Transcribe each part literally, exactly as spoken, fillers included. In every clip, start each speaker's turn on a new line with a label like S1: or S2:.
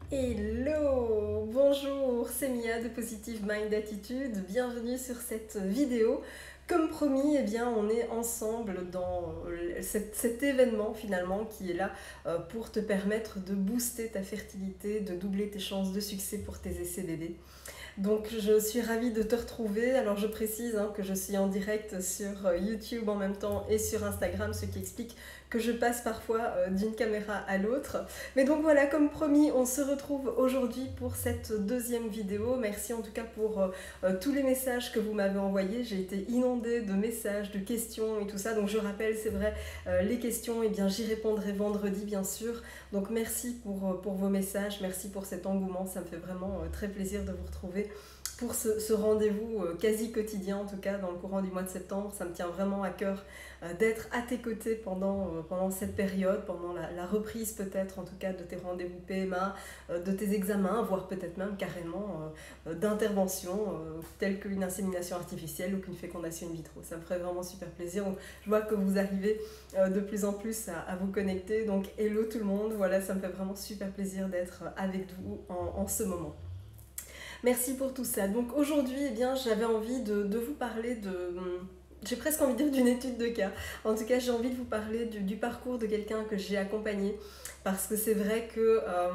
S1: Hello, bonjour, c'est Mia de Positive Mind Attitude, bienvenue sur cette vidéo. Comme promis, eh bien, on est ensemble dans cet, cet événement finalement qui est là euh, pour te permettre de booster ta fertilité, de doubler tes chances de succès pour tes essais bébés. Donc je suis ravie de te retrouver. Alors je précise hein, que je suis en direct sur YouTube en même temps et sur Instagram, ce qui explique que je passe parfois euh, d'une caméra à l'autre. Mais donc voilà, comme promis, on se retrouve aujourd'hui pour cette deuxième vidéo. Merci en tout cas pour euh, tous les messages que vous m'avez envoyés. J'ai été inondée de messages, de questions et tout ça. Donc je rappelle, c'est vrai, euh, les questions, eh bien j'y répondrai vendredi bien sûr. Donc merci pour, pour vos messages, merci pour cet engouement. Ça me fait vraiment euh, très plaisir de vous retrouver pour ce, ce rendez-vous euh, quasi quotidien, en tout cas dans le courant du mois de septembre. Ça me tient vraiment à cœur euh, d'être à tes côtés pendant, euh, pendant cette période, pendant la, la reprise peut-être en tout cas de tes rendez-vous P M A, euh, de tes examens, voire peut-être même carrément euh, d'interventions euh, telles qu'une insémination artificielle ou qu'une fécondation in vitro. Ça me ferait vraiment super plaisir. Donc, je vois que vous arrivez euh, de plus en plus à, à vous connecter. Donc hello tout le monde, voilà, ça me fait vraiment super plaisir d'être avec vous en, en ce moment. Merci pour tout ça. Donc aujourd'hui, eh bien, j'avais envie de, de vous parler de... J'ai presque envie de dire d'une étude de cas. En tout cas, j'ai envie de vous parler du, du parcours de quelqu'un que j'ai accompagné. Parce que c'est vrai que... Euh,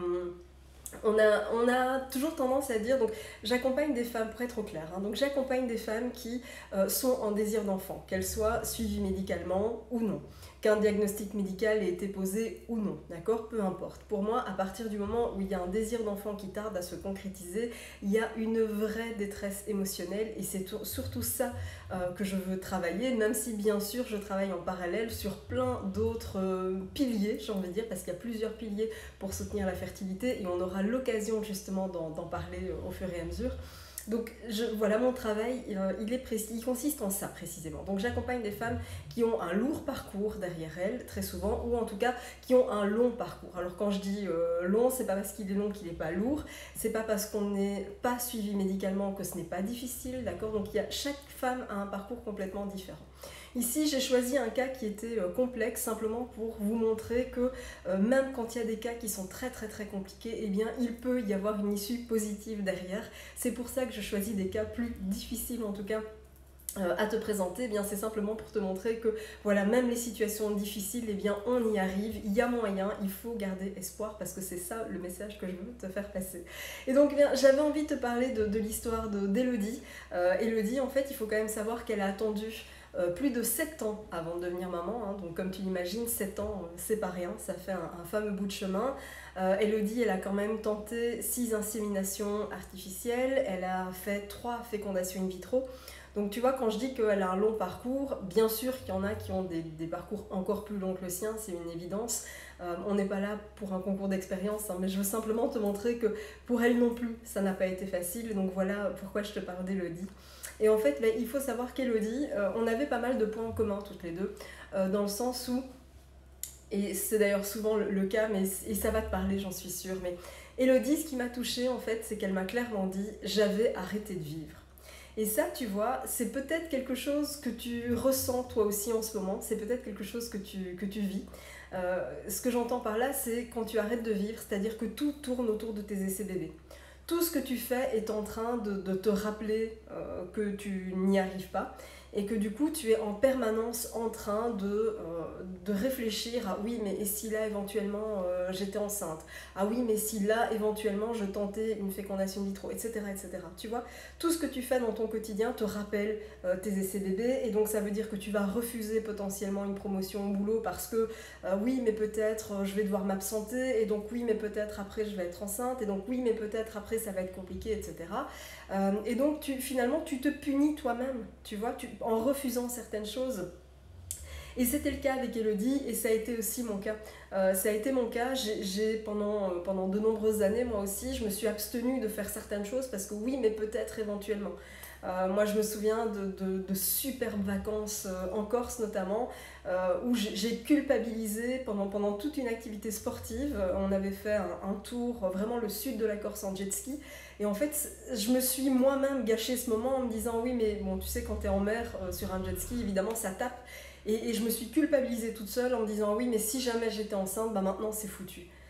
S1: on a, on a toujours tendance à dire, donc j'accompagne des femmes, pour être au clair, hein, donc j'accompagne des femmes qui euh, sont en désir d'enfant, qu'elles soient suivies médicalement ou non, qu'un diagnostic médical ait été posé ou non, d'accord, peu importe. Pour moi, à partir du moment où il y a un désir d'enfant qui tarde à se concrétiser, il y a une vraie détresse émotionnelle et c'est surtout ça euh, que je veux travailler, même si bien sûr je travaille en parallèle sur plein d'autres euh, piliers, j'ai envie de dire, parce qu'il y a plusieurs piliers pour soutenir la fertilité et on aura l'occasion justement d'en parler au fur et à mesure. Donc je, voilà, mon travail, il, est précis, il consiste en ça précisément. Donc j'accompagne des femmes qui ont un lourd parcours derrière elles, très souvent, ou en tout cas qui ont un long parcours. Alors quand je dis euh, long, c'est pas parce qu'il est long qu'il n'est pas lourd, c'est pas parce qu'on n'est pas suivi médicalement que ce n'est pas difficile, d'accord. Donc il y a, chaque femme a un parcours complètement différent. Ici, j'ai choisi un cas qui était euh, complexe, simplement pour vous montrer que euh, même quand il y a des cas qui sont très très très compliqués, eh bien, il peut y avoir une issue positive derrière. C'est pour ça que je choisis des cas plus difficiles en tout cas Euh, à te présenter. Eh bien c'est simplement pour te montrer que voilà, même les situations difficiles, eh bien on y arrive, il y a moyen, il faut garder espoir parce que c'est ça le message que je veux te faire passer. Et donc eh j'avais envie de te parler de, de l'histoire d'Elodie. Euh, Elodie, en fait, il faut quand même savoir qu'elle a attendu Euh, plus de sept ans avant de devenir maman, hein. Donc comme tu l'imagines, sept ans, euh, c'est pas rien, ça fait un, un fameux bout de chemin. Euh, Elodie, elle a quand même tenté six inséminations artificielles, elle a fait trois fécondations in vitro. Donc tu vois, quand je dis qu'elle a un long parcours, bien sûr qu'il y en a qui ont des, des parcours encore plus longs que le sien, c'est une évidence. Euh, on n'est pas là pour un concours d'expérience, hein, mais je veux simplement te montrer que pour elle non plus, ça n'a pas été facile. Donc voilà pourquoi je te parle d'Elodie. Et en fait, bah, il faut savoir qu'Elodie, euh, on avait pas mal de points en commun toutes les deux, euh, dans le sens où, et c'est d'ailleurs souvent le, le cas, mais, et ça va te parler, j'en suis sûre, mais Elodie, ce qui m'a touchée, en fait, c'est qu'elle m'a clairement dit « j'avais arrêté de vivre ». Et ça, tu vois, c'est peut-être quelque chose que tu ressens toi aussi en ce moment, c'est peut-être quelque chose que tu, que tu vis. Euh, ce que j'entends par là, c'est quand tu arrêtes de vivre, c'est-à-dire que tout tourne autour de tes essais bébés. Tout ce que tu fais est en train de, de te rappeler euh, que tu n'y arrives pas et que du coup tu es en permanence en train de, euh, de réfléchir à oui mais et si là éventuellement euh, j'étais enceinte, ah oui mais si là éventuellement je tentais une fécondation in vitro, etc., etc. Tu vois, tout ce que tu fais dans ton quotidien te rappelle euh, tes essais bébés et donc ça veut dire que tu vas refuser potentiellement une promotion au boulot parce que euh, oui mais peut-être euh, je vais devoir m'absenter et donc oui mais peut-être après je vais être enceinte et donc oui mais peut-être après ça va être compliqué, et cetera. Euh, et donc tu, finalement tu te punis toi-même, tu vois, tu, en refusant certaines choses. Et c'était le cas avec Elodie et ça a été aussi mon cas. Euh, ça a été mon cas, j'ai pendant, euh, pendant de nombreuses années, moi aussi, je me suis abstenue de faire certaines choses parce que oui, mais peut-être éventuellement. Euh, moi, je me souviens de, de, de superbes vacances euh, en Corse notamment, euh, où j'ai culpabilisé pendant, pendant toute une activité sportive. On avait fait un, un tour, vraiment le sud de la Corse en jet ski. Et en fait, je me suis moi-même gâché ce moment en me disant oui, mais bon, tu sais, quand tu es en mer euh, sur un jet ski, évidemment, ça tape. Et, et je me suis culpabilisée toute seule en me disant oui, mais si jamais j'étais enceinte, bah maintenant c'est foutu.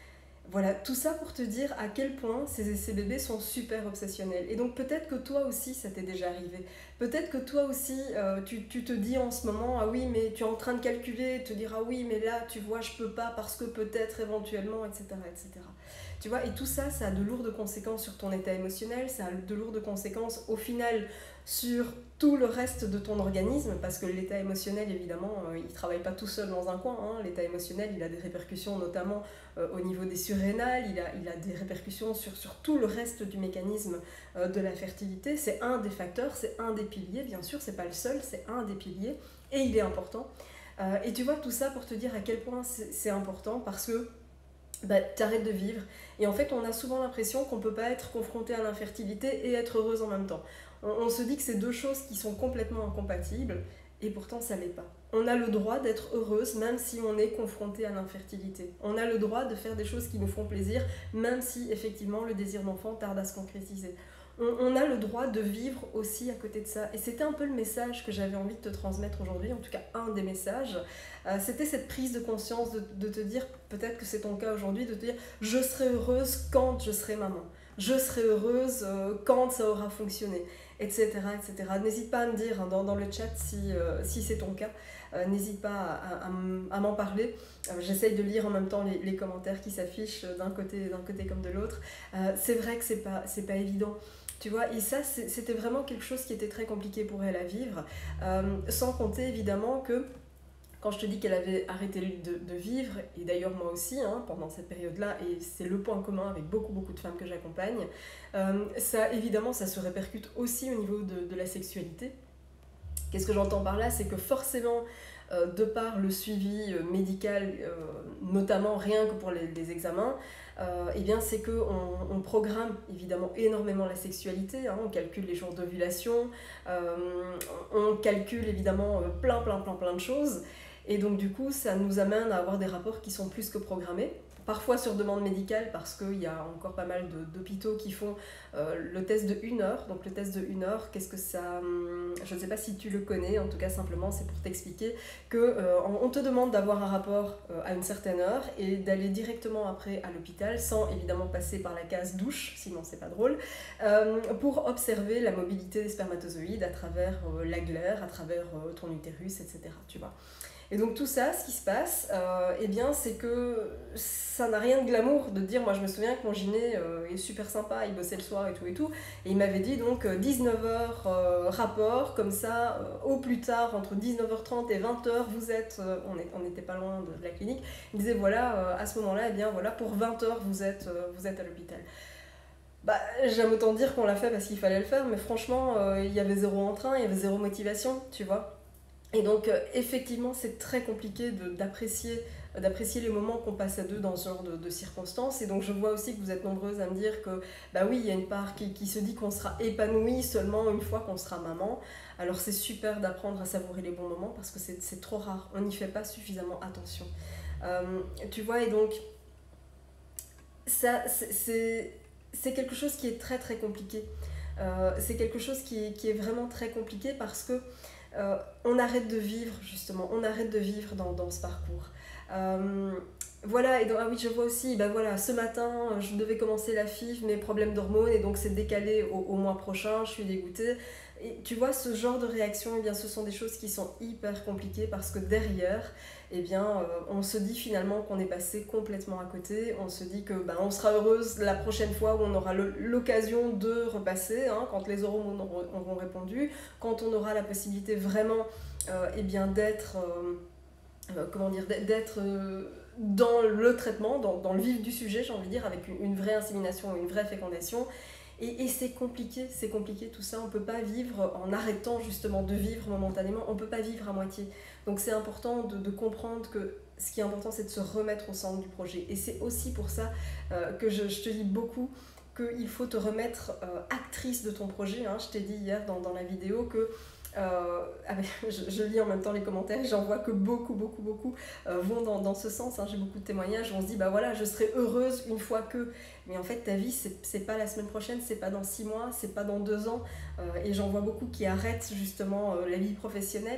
S1: Voilà, tout ça pour te dire à quel point ces, ces bébés sont super obsessionnels. Et donc peut-être que toi aussi ça t'est déjà arrivé. Peut-être que toi aussi euh, tu, tu te dis en ce moment, ah oui mais tu es en train de calculer, te dire ah oui mais là tu vois je peux pas parce que peut-être éventuellement, et cetera et cetera. Tu vois, et tout ça, ça a de lourdes conséquences sur ton état émotionnel, ça a de lourdes conséquences au final sur tout le reste de ton organisme, parce que l'état émotionnel, évidemment, euh, il ne travaille pas tout seul dans un coin. Hein. L'état émotionnel, il a des répercussions notamment euh, au niveau des surrénales, il a, il a des répercussions sur, sur tout le reste du mécanisme euh, de la fertilité. C'est un des facteurs, c'est un des piliers, bien sûr, c'est pas le seul, c'est un des piliers, et il est important. Euh, et tu vois, tout ça pour te dire à quel point c'est important, parce que bah, t'arrêtes de vivre. Et en fait, on a souvent l'impression qu'on ne peut pas être confronté à l'infertilité et être heureuse en même temps. On, on se dit que c'est deux choses qui sont complètement incompatibles, et pourtant ça l'est pas. On a le droit d'être heureuse même si on est confronté à l'infertilité. On a le droit de faire des choses qui nous font plaisir, même si effectivement le désir d'enfant tarde à se concrétiser. On, on a le droit de vivre aussi à côté de ça. Et c'était un peu le message que j'avais envie de te transmettre aujourd'hui, en tout cas un des messages. Euh, c'était cette prise de conscience de, de te dire, peut-être que c'est ton cas aujourd'hui, de te dire je serai heureuse quand je serai maman. Je serai heureuse euh, quand ça aura fonctionné, et cetera et cetera. N'hésite pas à me dire hein, dans, dans le chat si, euh, si c'est ton cas. Euh, n'hésite pas à, à, à m'en parler. Euh, J'essaye de lire en même temps les, les commentaires qui s'affichent d'un côté, d'un côté comme de l'autre. Euh, c'est vrai que c'est pas, c'est pas évident. Tu vois, et ça, c'était vraiment quelque chose qui était très compliqué pour elle à vivre. Euh, sans compter évidemment que quand je te dis qu'elle avait arrêté de, de vivre, et d'ailleurs moi aussi, hein, pendant cette période-là, et c'est le point commun avec beaucoup, beaucoup de femmes que j'accompagne, euh, ça, évidemment, ça se répercute aussi au niveau de, de la sexualité. Qu'est-ce que j'entends par là? C'est que forcément, euh, de par le suivi euh, médical, euh, notamment rien que pour les, les examens, euh, eh bien c'est qu'on on programme évidemment énormément la sexualité, hein, on calcule les jours d'ovulation, euh, on calcule évidemment euh, plein, plein, plein, plein de choses. Et donc du coup, ça nous amène à avoir des rapports qui sont plus que programmés. Parfois sur demande médicale, parce qu'il y a encore pas mal d'hôpitaux qui font euh, le test de une heure. Donc le test de une heure, qu'est-ce que ça... Hum, je ne sais pas si tu le connais, en tout cas simplement c'est pour t'expliquer qu'on euh, te demande d'avoir un rapport euh, à une certaine heure et d'aller directement après à l'hôpital, sans évidemment passer par la case douche, sinon c'est pas drôle, euh, pour observer la mobilité des spermatozoïdes à travers euh, la glaire, à travers euh, ton utérus, et cetera. Tu vois. Et donc tout ça, ce qui se passe, euh, eh bien, c'est que ça n'a rien de glamour de dire, moi je me souviens que mon gyné euh, est super sympa, il bossait le soir et tout et tout, et il m'avait dit donc dix-neuf heures euh, rapport, comme ça, euh, au plus tard, entre dix-neuf heures trente et vingt heures, vous êtes, euh, on n'était pas loin de, de la clinique, il disait voilà, euh, à ce moment-là, eh bien voilà, pour vingt heures, vous êtes, euh, vous êtes à l'hôpital. Bah, j'aime autant dire qu'on l'a fait parce qu'il fallait le faire, mais franchement, euh, il y avait zéro entrain, il y avait zéro motivation, tu vois. Et donc, euh, effectivement, c'est très compliqué d'apprécier d'apprécier les moments qu'on passe à deux dans ce genre de, de circonstances. Et donc, je vois aussi que vous êtes nombreuses à me dire que, bah oui, il y a une part qui, qui se dit qu'on sera épanoui seulement une fois qu'on sera maman. Alors, c'est super d'apprendre à savourer les bons moments parce que c'est trop rare. On n'y fait pas suffisamment attention. Euh, tu vois, et donc, ça, c'est quelque chose qui est très, très compliqué. Euh, c'est quelque chose qui, qui est vraiment très compliqué parce que Euh, on arrête de vivre justement, on arrête de vivre dans, dans ce parcours. Euh, voilà, et donc, ah oui, je vois aussi, ben voilà, ce matin, je devais commencer la F I V, mes problèmes d'hormones, et donc c'est décalé au, au mois prochain, je suis dégoûtée. Et tu vois, ce genre de réaction, eh bien, ce sont des choses qui sont hyper compliquées parce que derrière, eh bien, euh, on se dit finalement qu'on est passé complètement à côté. On se dit que ben, on sera heureuse la prochaine fois où on aura l'occasion de repasser, hein, quand les hormones auront répondu, quand on aura la possibilité vraiment euh, eh bien, d'être, euh, euh, comment dire, d'être euh, dans le traitement, dans, dans le vif du sujet, j'ai envie de dire, avec une, une vraie insémination, une vraie fécondation. Et, et c'est compliqué, c'est compliqué tout ça, on ne peut pas vivre en arrêtant justement de vivre momentanément, on ne peut pas vivre à moitié. Donc c'est important de, de comprendre que ce qui est important, c'est de se remettre au centre du projet. Et c'est aussi pour ça euh, que je, je te dis beaucoup qu'il faut te remettre euh, actrice de ton projet. Hein. Je t'ai dit hier dans, dans la vidéo que Euh, avec, je, je lis en même temps les commentaires et j'en vois que beaucoup, beaucoup, beaucoup euh, vont dans, dans ce sens. Hein. J'ai beaucoup de témoignages où on se dit, bah voilà, je serai heureuse une fois que. Mais en fait, ta vie, c'est pas la semaine prochaine, c'est pas dans six mois, c'est pas dans deux ans. Euh, et j'en vois beaucoup qui arrêtent justement euh, la vie professionnelle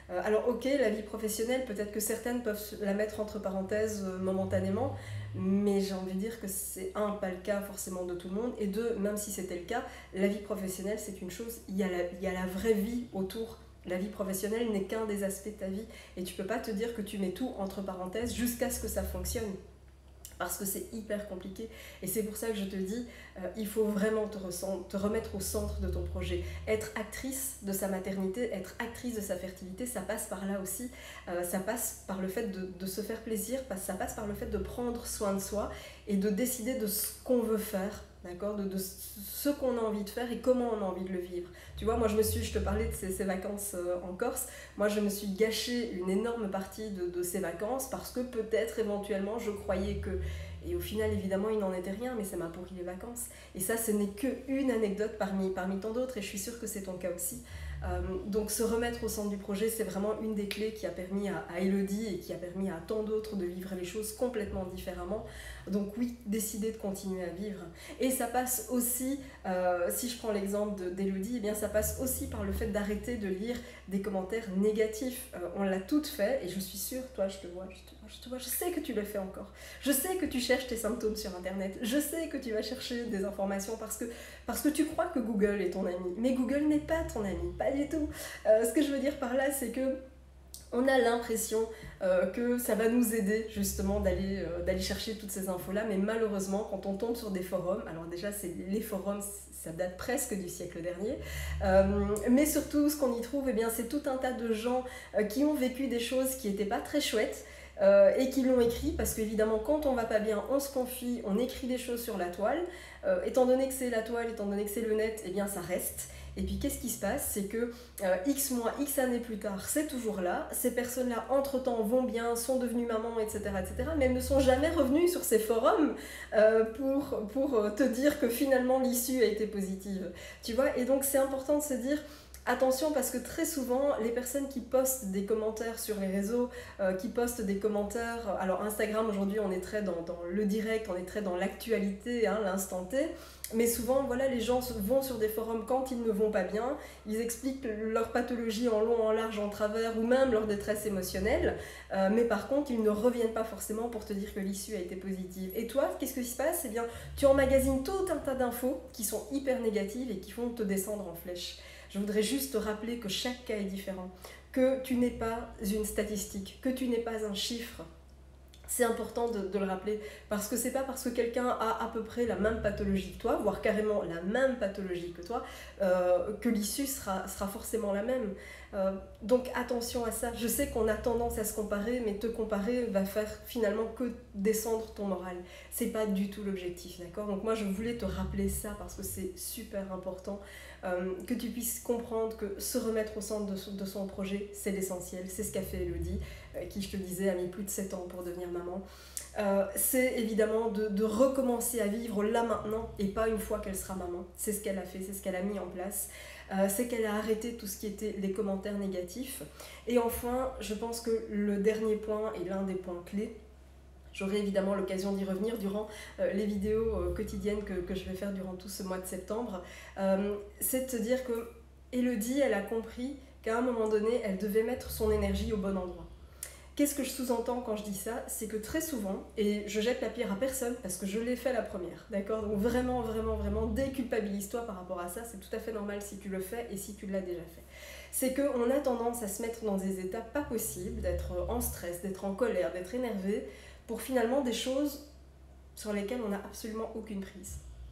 S1: Euh, alors ok, la vie professionnelle, peut-être que certaines peuvent la mettre entre parenthèses euh, momentanément, mais j'ai envie de dire que c'est un, pas le cas forcément de tout le monde, et deux, même si c'était le cas, la vie professionnelle c'est une chose, il y a la, il y a la vraie vie autour. La vie professionnelle n'est qu'un des aspects de ta vie, et tu peux pas te dire que tu mets tout entre parenthèses jusqu'à ce que ça fonctionne. Parce que c'est hyper compliqué. Et c'est pour ça que je te dis, euh, il faut vraiment te, te remettre au centre de ton projet. Être actrice de sa maternité, être actrice de sa fertilité, ça passe par là aussi. Euh, ça passe par le fait de, de se faire plaisir, ça passe par le fait de prendre soin de soi et de décider de ce qu'on veut faire. D'accord, de, de ce qu'on a envie de faire et comment on a envie de le vivre. Tu vois, moi je me suis, je te parlais de ces, ces vacances euh, en Corse, moi je me suis gâché une énorme partie de, de ces vacances parce que peut-être éventuellement je croyais que, et au final évidemment il n'en était rien, mais ça m'a pourri les vacances. Et ça ce n'est qu'une anecdote parmi, parmi tant d'autres, et je suis sûre que c'est ton cas aussi. Euh, donc se remettre au centre du projet, c'est vraiment une des clés qui a permis à, à Elodie et qui a permis à tant d'autres de vivre les choses complètement différemment. Donc oui, décider de continuer à vivre. Et ça passe aussi, euh, si je prends l'exemple d'Elodie, eh bien ça passe aussi par le fait d'arrêter de lire des commentaires négatifs. Euh, on l'a toutes fait, et je suis sûre, toi je te vois, je te vois, je te vois, je sais que tu le fais encore. Je sais que tu cherches tes symptômes sur internet, je sais que tu vas chercher des informations parce que, parce que tu crois que Google est ton ami. Mais Google n'est pas ton ami, pas du tout. Euh, ce que je veux dire par là, c'est que on a l'impression euh, que ça va nous aider justement d'aller euh, d'aller chercher toutes ces infos-là, mais malheureusement, quand on tombe sur des forums, alors déjà, c'est les forums, ça date presque du siècle dernier, euh, mais surtout, ce qu'on y trouve, eh bien, c'est tout un tas de gens euh, qui ont vécu des choses qui n'étaient pas très chouettes, euh, et qui l'ont écrit, parce qu'évidemment, quand on va pas bien, on se confie, on écrit des choses sur la toile, euh, étant donné que c'est la toile, étant donné que c'est le net, eh bien, ça reste. Et puis qu'est-ce qui se passe? C'est que euh, X mois, X années plus tard, c'est toujours là. Ces personnes-là, entre-temps, vont bien, sont devenues mamans, et cetera, et cetera. Mais elles ne sont jamais revenues sur ces forums euh, pour, pour te dire que finalement l'issue a été positive. Tu vois? Et donc c'est important de se dire... Attention, parce que très souvent, les personnes qui postent des commentaires sur les réseaux, euh, qui postent des commentaires... Alors Instagram, aujourd'hui, on est très dans, dans le direct, on est très dans l'actualité, hein, l'instant T. Mais souvent, voilà, les gens vont sur des forums quand ils ne vont pas bien, ils expliquent leur pathologie en long, en large, en travers, ou même leur détresse émotionnelle, euh, mais par contre, ils ne reviennent pas forcément pour te dire que l'issue a été positive. Et toi, qu'est-ce qui se passe? Eh bien, tu emmagasines tout un tas d'infos qui sont hyper négatives et qui font te descendre en flèche. Je voudrais juste te rappeler que chaque cas est différent, que tu n'es pas une statistique, que tu n'es pas un chiffre. C'est important de, de le rappeler, parce que c'est pas parce que quelqu'un a à peu près la même pathologie que toi, voire carrément la même pathologie que toi, euh, que l'issue sera, sera forcément la même. Euh, donc attention à ça. Je sais qu'on a tendance à se comparer, mais te comparer va faire finalement que descendre ton moral. C'est pas du tout l'objectif, d'accord? Donc moi je voulais te rappeler ça parce que c'est super important, euh, que tu puisses comprendre que se remettre au centre de son, de son projet, c'est l'essentiel. C'est ce qu'a fait Elodie, euh, qui, je te disais, a mis plus de sept ans pour devenir maman. Euh, c'est évidemment de, de recommencer à vivre là maintenant et pas une fois qu'elle sera maman. C'est ce qu'elle a fait, c'est ce qu'elle a mis en place. Euh, c'est qu'elle a arrêté tout ce qui était les commentaires négatifs. Et enfin, je pense que le dernier point et l'un des points clés, j'aurai évidemment l'occasion d'y revenir durant euh, les vidéos euh, quotidiennes que, que je vais faire durant tout ce mois de septembre, euh, c'est de te dire que Elodie, elle a compris qu'à un moment donné, elle devait mettre son énergie au bon endroit. Qu'est-ce que je sous-entends quand je dis ça? C'est que très souvent, et je jette la pierre à personne parce que je l'ai fait la première, d'accord? Donc vraiment, vraiment, vraiment, déculpabilise-toi par rapport à ça, c'est tout à fait normal si tu le fais et si tu l'as déjà fait. C'est qu'on a tendance à se mettre dans des états pas possibles, d'être en stress, d'être en colère, d'être énervé, pour finalement des choses sur lesquelles on n'a absolument aucune prise.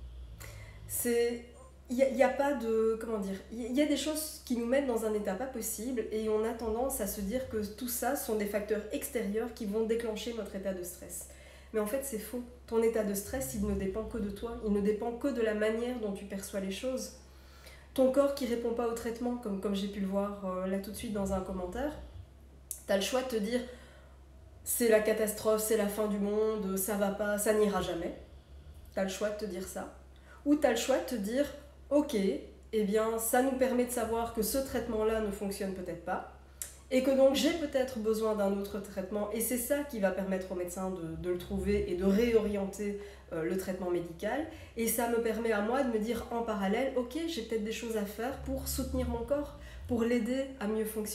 S1: C'est... Il n'y a, a pas de... Comment dire? Il y a des choses qui nous mettent dans un état pas possible et on a tendance à se dire que tout ça sont des facteurs extérieurs qui vont déclencher notre état de stress. Mais en fait, c'est faux. Ton état de stress, il ne dépend que de toi. Il ne dépend que de la manière dont tu perçois les choses. Ton corps qui ne répond pas au traitement, comme, comme j'ai pu le voir euh, là tout de suite dans un commentaire, tu as le choix de te dire c'est la catastrophe, c'est la fin du monde, ça va pas, ça n'ira jamais. Tu as le choix de te dire ça. Ou tu as le choix de te dire ok, eh bien ça nous permet de savoir que ce traitement-là ne fonctionne peut-être pas et que donc j'ai peut-être besoin d'un autre traitement et c'est ça qui va permettre au médecin de, de le trouver et de réorienter euh, le traitement médical et ça me permet à moi de me dire en parallèle ok, j'ai peut-être des choses à faire pour soutenir mon corps, pour l'aider à mieux fonctionner.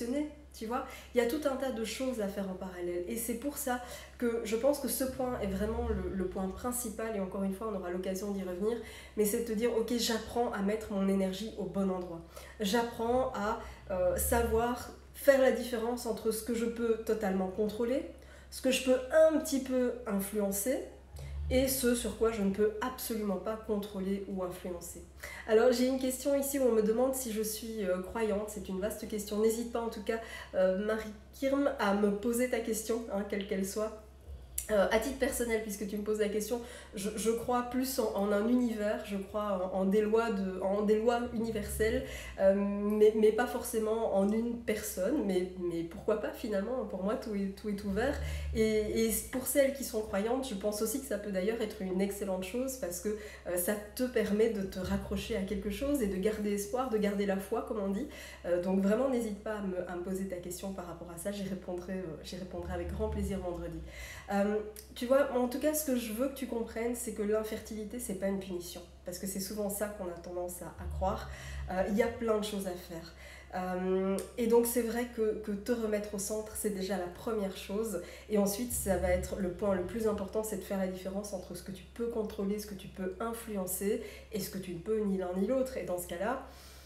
S1: Tu vois, il y a tout un tas de choses à faire en parallèle. Et c'est pour ça que je pense que ce point est vraiment le, le point principal. Et encore une fois, on aura l'occasion d'y revenir. Mais c'est de te dire, ok, j'apprends à mettre mon énergie au bon endroit. J'apprends à euh, savoir faire la différence entre ce que je peux totalement contrôler, ce que je peux un petit peu influencer, et ce sur quoi je ne peux absolument pas contrôler ou influencer. Alors j'ai une question ici où on me demande si je suis euh, croyante, c'est une vaste question. N'hésite pas en tout cas, euh, Marie Kirm, à me poser ta question, hein, quelle qu'elle soit. Euh, à titre personnel, puisque tu me poses la question, je, je crois plus en, en un univers, je crois en, en, des, lois de, en des lois universelles, euh, mais, mais pas forcément en une personne, mais, mais pourquoi pas finalement, pour moi tout est, tout est ouvert. Et, et pour celles qui sont croyantes, je pense aussi que ça peut d'ailleurs être une excellente chose, parce que euh, ça te permet de te raccrocher à quelque chose et de garder espoir, de garder la foi, comme on dit. Euh, donc vraiment, n'hésite pas à me, à me poser ta question par rapport à ça, j'y répondrai, euh, j'y répondrai avec grand plaisir vendredi. Euh, tu vois, en tout cas, ce que je veux que tu comprennes, c'est que l'infertilité, c'est pas une punition. Parce que c'est souvent ça qu'on a tendance à, à croire. Euh, il y a plein de choses à faire. Euh, et donc, c'est vrai que, que te remettre au centre, c'est déjà la première chose. Et ensuite, ça va être le point le plus important, c'est de faire la différence entre ce que tu peux contrôler, ce que tu peux influencer, et ce que tu ne peux ni l'un ni l'autre. Et dans ce cas-là,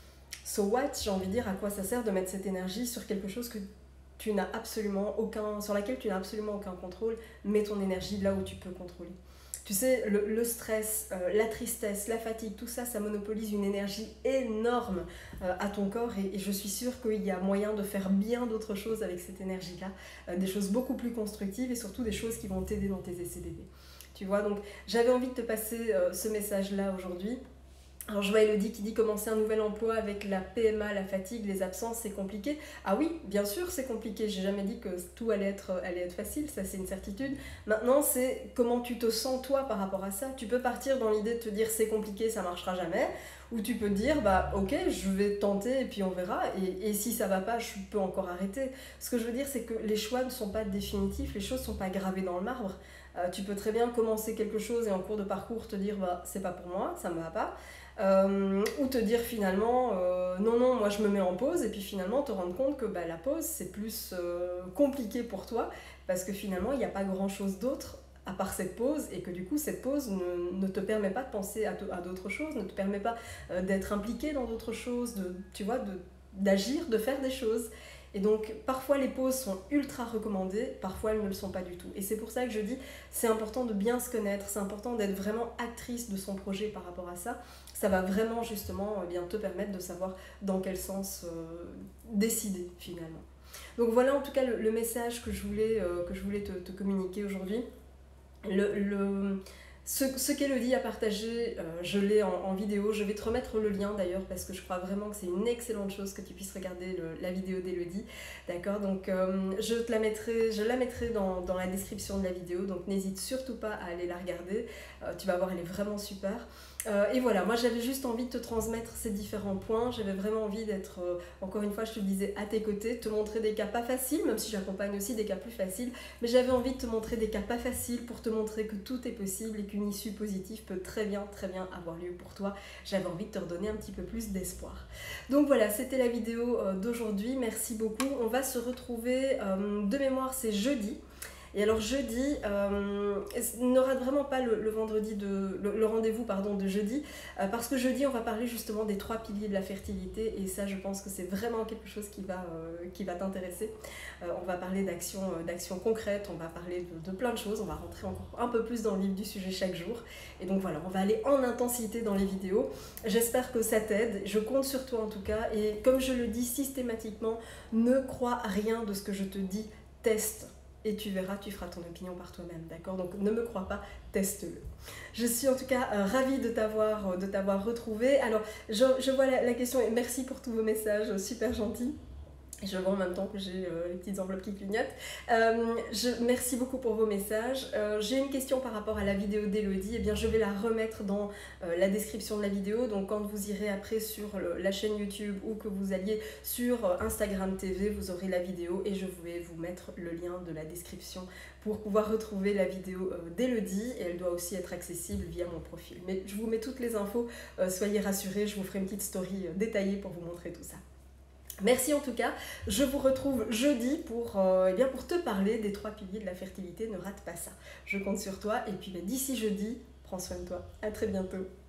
S1: so what, j'ai envie de dire, à quoi ça sert de mettre cette énergie sur quelque chose que tu n'as absolument aucun, sur laquelle tu n'as absolument aucun contrôle. Mets ton énergie là où tu peux contrôler. Tu sais, le, le stress, euh, la tristesse, la fatigue, tout ça, ça monopolise une énergie énorme euh, à ton corps, et, et je suis sûre qu'il y a moyen de faire bien d'autres choses avec cette énergie-là, euh, des choses beaucoup plus constructives et surtout des choses qui vont t'aider dans tes essais bébés. Tu vois, donc j'avais envie de te passer euh, ce message-là aujourd'hui. Alors je vois Elodie qui dit commencer un nouvel emploi avec la P M A, la fatigue, les absences, c'est compliqué. Ah oui, bien sûr c'est compliqué, j'ai jamais dit que tout allait être, allait être facile, ça c'est une certitude. Maintenant c'est comment tu te sens toi par rapport à ça. Tu peux partir dans l'idée de te dire c'est compliqué, ça marchera jamais, ou tu peux te dire bah ok je vais tenter et puis on verra, et, et si ça va pas je peux encore arrêter. Ce que je veux dire c'est que les choix ne sont pas définitifs, les choses ne sont pas gravées dans le marbre. Euh, tu peux très bien commencer quelque chose et en cours de parcours te dire bah c'est pas pour moi, ça me va pas. Euh, ou te dire finalement euh, non non moi je me mets en pause, et puis finalement te rendre compte que bah, la pause c'est plus euh, compliqué pour toi parce que finalement il n'y a pas grand chose d'autre à part cette pause, et que du coup cette pause ne, ne te permet pas de penser à, à d'autres choses, ne te permet pas euh, d'être impliqué dans d'autres choses, de, tu vois, de, d'agir, de faire des choses. Et donc parfois les pauses sont ultra recommandées, parfois elles ne le sont pas du tout. Et c'est pour ça que je dis, c'est important de bien se connaître, c'est important d'être vraiment actrice de son projet par rapport à ça. Ça va vraiment justement eh bien, te permettre de savoir dans quel sens euh, décider finalement. Donc voilà en tout cas le, le message que je voulais, euh, que je voulais te, te communiquer aujourd'hui. Le, le, ce, ce qu'Elodie a partagé, euh, je l'ai en, en vidéo, je vais te remettre le lien d'ailleurs parce que je crois vraiment que c'est une excellente chose que tu puisses regarder le, la vidéo d'Elodie, d'accord. Donc euh, je te la mettrai, je la mettrai dans, dans la description de la vidéo, donc n'hésite surtout pas à aller la regarder, euh, tu vas voir, elle est vraiment super. Euh, et voilà, moi j'avais juste envie de te transmettre ces différents points, j'avais vraiment envie d'être, euh, encore une fois je te le disais, à tes côtés, te montrer des cas pas faciles, même si j'accompagne aussi des cas plus faciles, mais j'avais envie de te montrer des cas pas faciles pour te montrer que tout est possible et qu'une issue positive peut très bien, très bien avoir lieu pour toi. J'avais envie de te redonner un petit peu plus d'espoir. Donc voilà, c'était la vidéo euh, d'aujourd'hui, merci beaucoup. On va se retrouver, euh, de mémoire c'est jeudi. Et alors jeudi, euh, ne rate vraiment pas le, le vendredi de le, le rendez-vous pardon de jeudi, euh, parce que jeudi on va parler justement des trois piliers de la fertilité, et ça je pense que c'est vraiment quelque chose qui va euh, qui va t'intéresser. Euh, on va parler d'actions euh, d'actions concrètes, on va parler de, de plein de choses, on va rentrer encore un peu plus dans le vif du sujet chaque jour. Et donc voilà, on va aller en intensité dans les vidéos. J'espère que ça t'aide, je compte sur toi en tout cas, et comme je le dis systématiquement, ne crois à rien de ce que je te dis, teste. Et tu verras, tu feras ton opinion par toi-même, d'accord? Donc ne me crois pas, teste-le. Je suis en tout cas euh, ravie de t'avoir euh, de t'avoir retrouvé. Alors, je, je vois la, la question, et merci pour tous vos messages, super gentils. Je vois en même temps que j'ai euh, les petites enveloppes qui clignotent. Euh, je, merci beaucoup pour vos messages. Euh, j'ai une question par rapport à la vidéo d'Elodie. Eh bien, je vais la remettre dans euh, la description de la vidéo. Donc, quand vous irez après sur le, la chaîne YouTube ou que vous alliez sur euh, Instagram T V, vous aurez la vidéo et je vais vous mettre le lien de la description pour pouvoir retrouver la vidéo euh, d'Elodie. Et elle doit aussi être accessible via mon profil. Mais je vous mets toutes les infos. Euh, soyez rassurés, je vous ferai une petite story euh, détaillée pour vous montrer tout ça. Merci en tout cas, je vous retrouve jeudi pour, euh, eh bien pour te parler des trois piliers de la fertilité, ne rate pas ça. Je compte sur toi et puis ben, d'ici jeudi, prends soin de toi. À très bientôt.